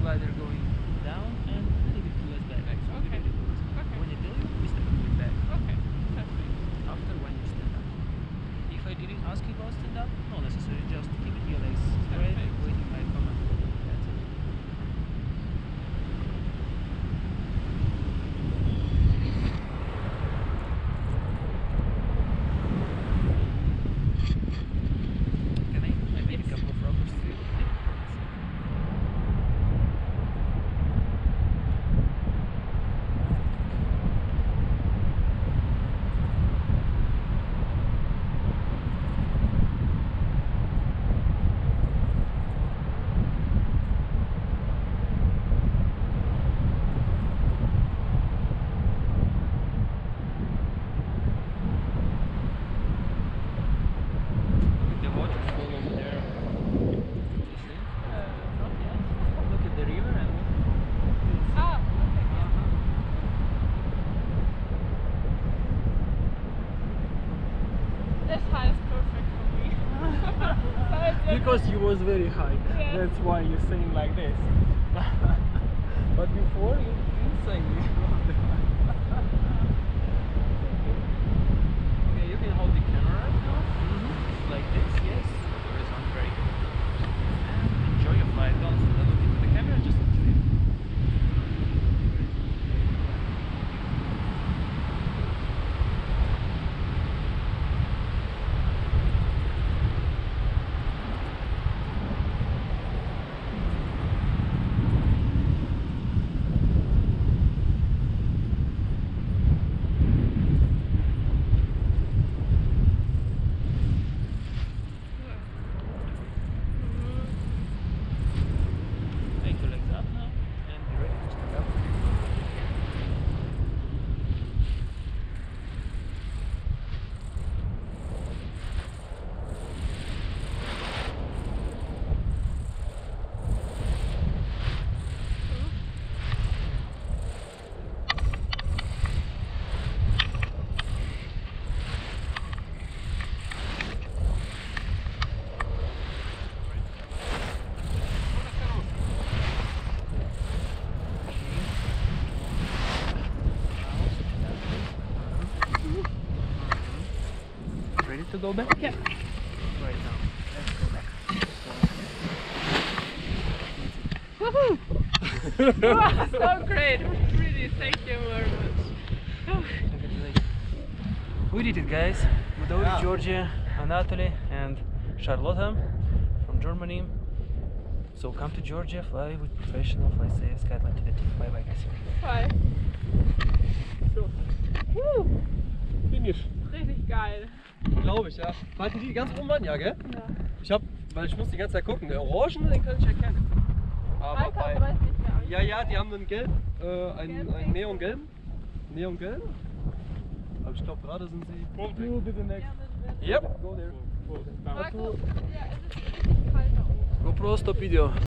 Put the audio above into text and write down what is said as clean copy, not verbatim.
slider going down and a little bit towards back. So Okay. really good. Okay. When you tell you, we step a bit back. Okay. Perfect. After when you stand up. If I didn't ask you about stand up, no necessary, just keep your legs straight, Perfect. waiting my command. That's it. Can I make a couple of rockers too? The waterfall over there. You see? Not yet. Look at the river and Ah, okay. Yeah. This high is perfect for me. So it's Because you was very high. Yeah. That's why you're saying like this. But before you saying okay, you can hold the camera now. Like this, yes. Horizon, very good. And enjoy your flight. Don't look into the camera, just enjoy it. Take your legs up now and be ready to stand up. Ready to go back? Yeah. Right now. Let's go back. Woohoo! Wow, so great. Really, thank you very much. We did it, guys. Without Georgia, Anatoly, and Charlotta from Germany. So come to Georgia, fly with professional, fly safe, Skyline to the team. Bye bye, guys. Bye. So, Woo! finish. Richtig geil. Glaube ich, ja. Warte, die ganz oben waren, ja, gell? Ja. Weil ich muss die ganze Zeit gucken. Der Orangen, den kann ich erkennen. Aber Alter, aber weiß nicht mehr. ja, die haben einen gelb, einen Neongelb. Neongelb. Aber ich glaube, gerade sind sie. You did the next. Ja, Yep. Go there. Marco, ja, es ist richtig kalt da oben. GoPro, stop video.